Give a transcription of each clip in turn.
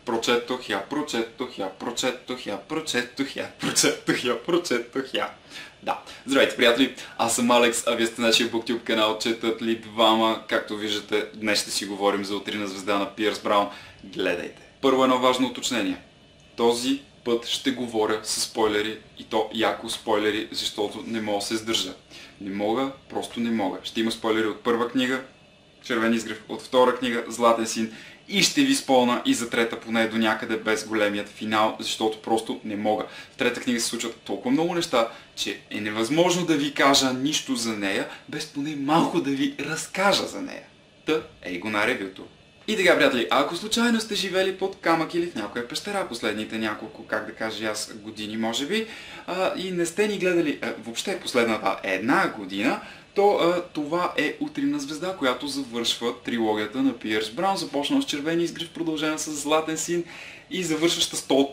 Прочетох я. Да. Здравейте, приятели! Аз съм Алекс, а вие сте нашия BookTube канал Четат ли двама. Както виждате, днес ще си говорим за Утрина звезда на Пиърс Браун. Гледайте! Първо едно важно уточнение. Този път ще говоря с спойлери, и то яко спойлери, защото не мога да се сдържа. Не мога, просто не мога. Ще има спойлери от първа книга, Червен изгрев, от втора книга, Златен син, и ще ви спълна и за трета поне до някъде без големият финал, защото просто не мога. В трета книга се случват толкова много неща, че е невъзможно да ви кажа нищо за нея, без поне малко да ви разкажа за нея. Та, ей го на ревюто. И така, приятели, ако случайно сте живели под камък или в някоя пещера последните няколко, как да кажа аз, години може би, и не сте ни гледали въобще последната една година, то това е Утринна звезда, която завършва трилогията на Пиърс Браун, започнала с Червен изгрев, продължена с Златен син и завършваща с този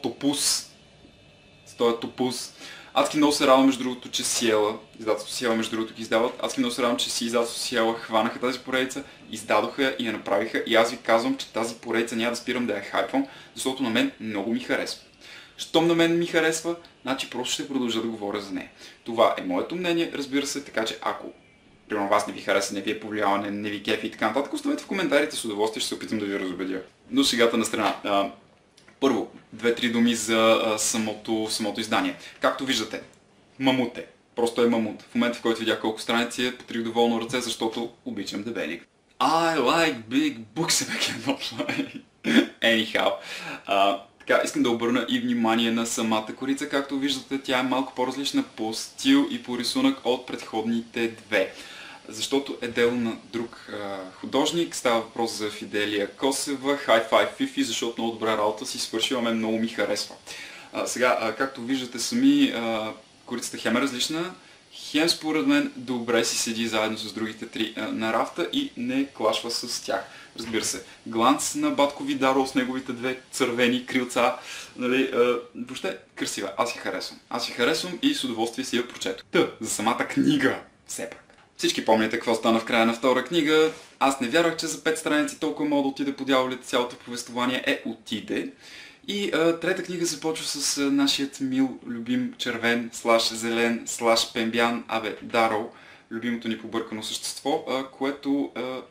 топус. Адски много се радвам, между другото, че Сиела, издателство Сиела, между другото ги издават, адски много се радвам, че си издателство Сиела хванаха тази поредица, издадоха я и я направиха, и аз ви казвам, че тази поредица няма да спирам да я хайпвам, защото на мен много ми харесва. Щом на мен ми харесва, значи просто ще продължа да говоря за нея. Това е моето мнение, разбира се, така че ако примерно вас не ви хареса, не ви е повлияла, не ви кефи и така нататък, оставете в коментарите, с удоволствие ще се опитам да ви разубедя. Но шегата на страна. Първо, 2-3 думи за самото издание. Както виждате, мамут е. Просто е мамут. В момента, в който видях колко страници е, потрих доволно ръце, защото обичам дебели. I like big books and I cannot lie. Anyhow. Така, искам да обърна и внимание на самата корица. Както виждате, тя е малко по-различна по стил и по рисунък от предходните две. Защото е дело на друг художник. Става въпрос за Фиделия Косева, High Five Fifi, защото много добра работа си свършила, мен много ми харесва. Сега, както виждате сами, корицата хем е различна, хем според мен добре си седи заедно с другите три на рафта и не клашва с тях. Разбира се, гланц на батко Видаро с неговите две цървени крилца, нали, въобще красива. Аз я харесвам и с удоволствие си я прочетох. Та, за самата книга, все пак. Всички помните какво стана в края на втора книга. Аз не вярвах, че за 5 страници толкова мога да отиде по дяволите, цялото повествование отиде. И трета книга започва с нашият мил, любим червен, зелен, пембян, Даро, любимото ни побъркано същество, което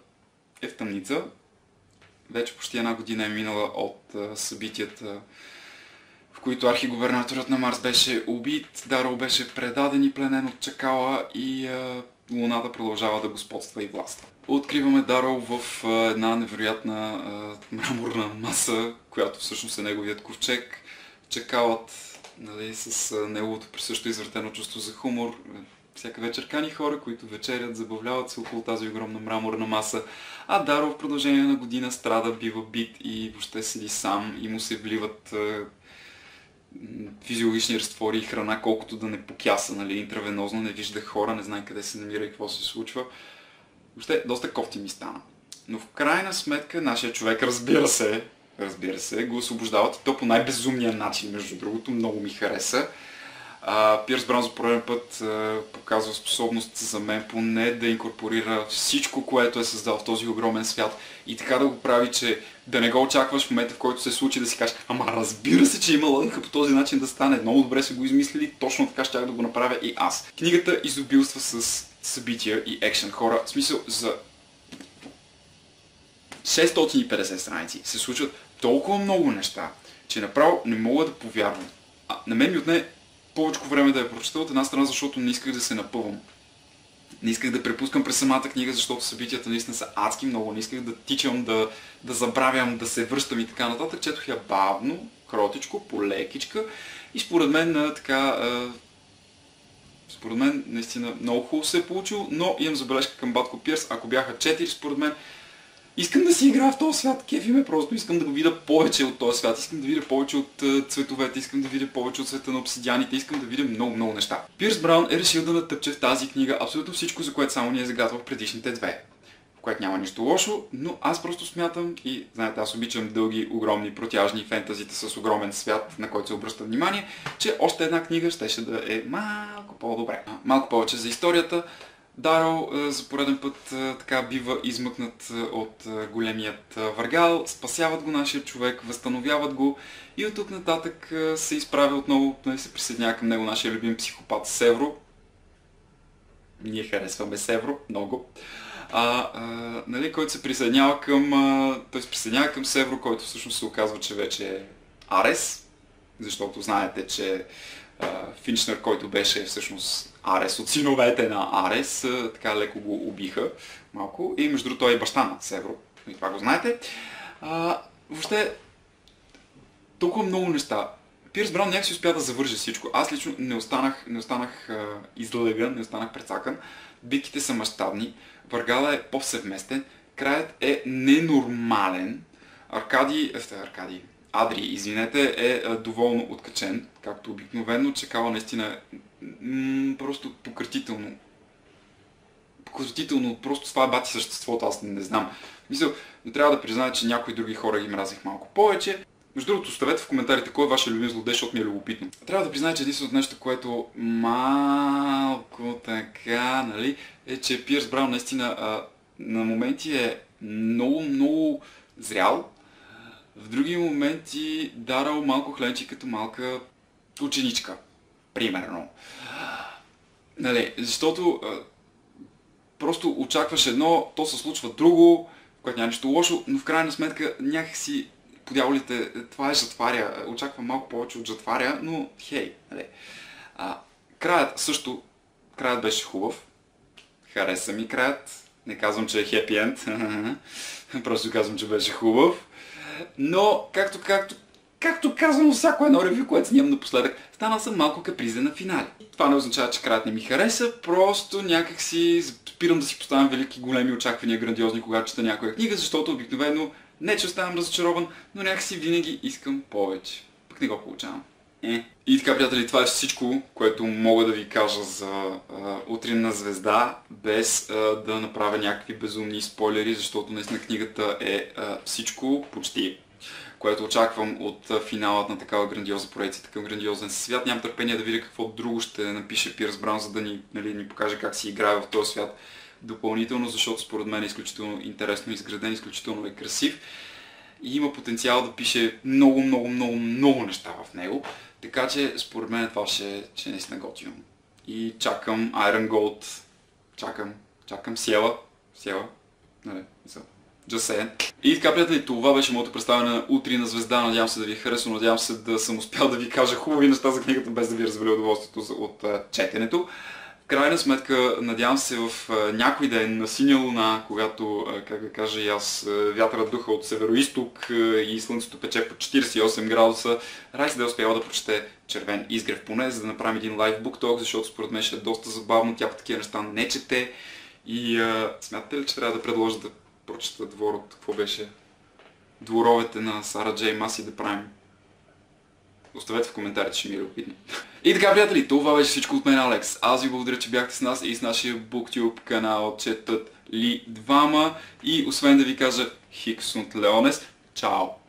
е в тъмница. Вече почти една година е минала от събитията, в които архигубернаторът на Марс беше убит, Даро беше предаден и пленен от чакала и Луната продължава да господства и властва. Откриваме Даро в една невероятна мраморна маса, която всъщност е неговият ковчег. Чакалът, нали, с неговото присъщо извъртено чувство за хумор. Всяка вечер кани хора, които вечерят, забавляват се около тази огромна мраморна маса. А Даро в продължение на година страда, бива бит и въобще седи сам и му се вливат физиологични разтвори и храна, колкото да не покяса, нали, интравенозно, не вижда хора, не знае къде се намира и какво се случва. Въобще, доста кофти ми стана. Но в крайна сметка, нашия човек, разбира се, го освобождават и то по най-безумния начин, между другото, много ми хареса. Пиърс Браун за пореден път показва способност за мен поне да инкорпорира всичко, което е създал в този огромен свят и така да го прави, че да не го очакваш в момента, в който се случи, да си кажеш, ама разбира се, че има лънка по този начин да стане, много добре са го измислили, точно така щях да го направя и аз. Книгата изобилства с събития и екшен, хора, в смисъл за 650 страници се случват толкова много неща, че направо не мога да повярвам. На мен ми отне повече време да я прочета от една страна, защото не исках да се напъвам. Не исках да препускам през самата книга, защото събитията наистина са адски много. Не исках да тичам, да забравям, да се връщам и така нататък. Четох я бавно, кротичко, полекичка и според мен наистина много хубаво се е получил, но имам забележка към батко Пиърс. Ако бяха 4, според мен, искам да си играя в този свят, кефи ме просто, искам да го видя повече от този свят, искам да видя повече от цветовете, искам да видя повече от света на обсидианите, искам да видя много неща. Пиърс Браун е решил да натъпче в тази книга абсолютно всичко, за което само ни е загатвал в предишните две. В което няма нищо лошо, но аз просто смятам и, знаете, аз обичам дълги, огромни, протяжни фентазита с огромен свят, на който се обръща внимание, че още една книга щеше да е малко по-добре. Малко повече за историята. Дарил за пореден път така бива измъкнат от големият варгал, спасяват го нашия човек, възстановяват го и от тук нататък се изправя отново, се присъединява към него нашия любим психопат Севро. Ние харесваме Севро много. Нали, който се присъединява към... той се присъединява към Севро, който всъщност се оказва, че вече е Арес, защото знаете, че Финчнер, който беше всъщност Арес от синовете на Арес, така леко го убиха малко и между другото той е баща на Севро, и това го знаете. Въобще, толкова много неща. Пирс Браун някак си успя да завърши всичко. Аз лично не останах излъган, не останах прецакан. Битките са мащабни, Варгала е повсеместен, краят е ненормален. Адри, извинете, е доволно откачен, както обикновено. Чакала наистина просто пократително. Просто това е бати съществото, аз не знам. Мисля, но трябва да призная, че някои други хора ги мразих малко повече. Между другото, оставете в коментарите кой е вашия любим злодей, защото ми е любопитно. Трябва да призная, че единственото нещо, което малко така, нали, е, че Пирс Браун наистина на моменти е много зрял. В други моменти дарал малко хленче като малка ученичка. Примерно. Нали, защото просто очакваш едно, то се случва друго, което няма нищо лошо, но в крайна сметка някакси по дяволите, това е жатваря, очаквам малко повече от жатваря, но хей, нали. Краят беше хубав, хареса ми краят, не казвам, че е хепи енд, просто казвам, че беше хубав, но както казвам всяко едно ревю, което снимам напоследък, станал съм малко капризен на финали. Това не означава, че краят не ми хареса, просто някак си спирам да си поставям велики големи очаквания, грандиозни, когато чета някоя книга, защото обикновено не че оставам разочарован, но някакси винаги искам повече. Пък не го получавам. И така, приятели, това е всичко, което мога да ви кажа за Утринна звезда, без да направя някакви безумни спойлери, защото наистина книгата е всичко почти, което очаквам от финалът на такава грандиозна поредица, такъв грандиозен свят. Нямам търпение да видя какво друго ще напише Пирс Браун, за да ни покаже как си играе в този свят допълнително, защото според мен е изключително интересно изграден, изключително е красив и има потенциал да пише много неща в него. Така че според мен това ще е наистина готино. И чакам Iron Gold, чакам Сиела, нали, just saying. И така, приятели, това беше моето представяне на Утринна звезда. Надявам се да ви е харесало, надявам се да съм успял да ви кажа хубави неща за книгата, без да ви разваля удоволствието от четенето. В крайна сметка, надявам се в някой ден на синя луна, когато, как да кажа и аз, вятърът духа от североизток и слънцето пече по 48 градуса, Райс да е успяла да прочете Червен изгрев поне, за да направим един лайв букток, защото според мен ще е доста забавно, тя по такива неща не чете. И смятате ли, че трябва да предложа да прочета двор от, какво беше? Дворовете на Сара Джей Мас и да правим? Оставете в коментарите, ще ми е любопитно. И така, приятели, това беше всичко от мен, Алекс. Аз ви благодаря, че бяхте с нас и с нашия BookTube канал Четат ли двама. И освен да ви кажа Хикс от Леонес, чао!